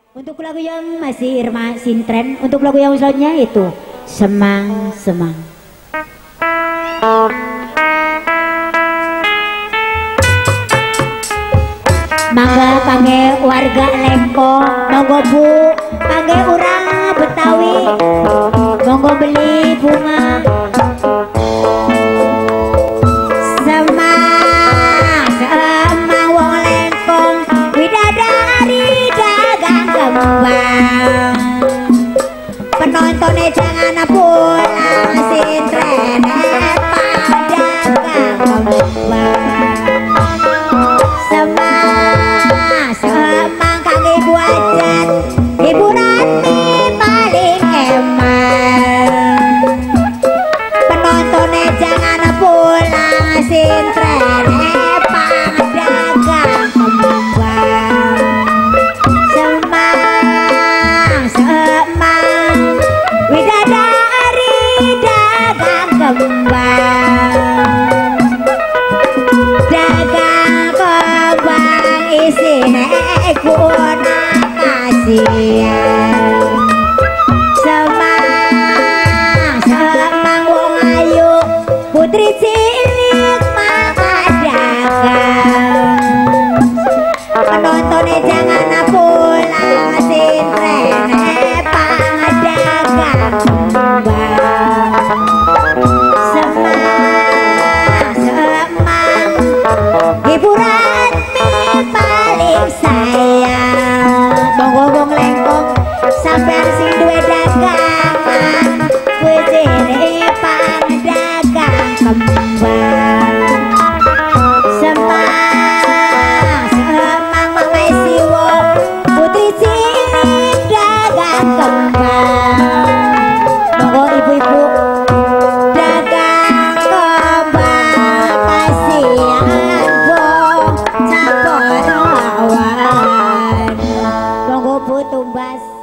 Untuk lagu yang masih Irma Sintren, untuk lagu yang selanjutnya itu Semang Semang. Mangga panggil warga Lempong, monggo bu, panggil orang Betawi, monggo beli bunga. Semang semang wong Lempong, widadari dagang kembang. Penontonnya jangan pulang, Sintren dagang kembang. Semang kang ibu adat, hiburan paling eman. Penontonnya jangan pulang, Sintren dagang kembang. Semang semang widadari dagang kembang. Dagang kembang isine guna kasihan. Semang semang wong ayu, putri cilik maka dagang. Penontonnya jangan pulang, Sintren dagang kembang. Semang semang hiburan paling sayang. Monggo wong Lempong sampean sing duwe dagangan, bojone dagang kembang. Semang semang mamai siwo, putri cilik dagang kembang. Monggo ibu-ibu dagang kembang, kasihan bong campur lawan. Monggo bu tumbas.